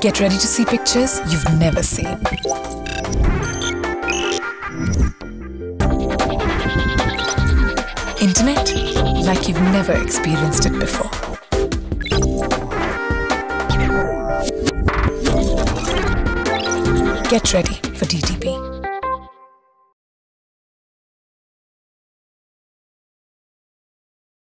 Get ready to see pictures you've never seen. Internet like you've never experienced it before. Get ready for DDB.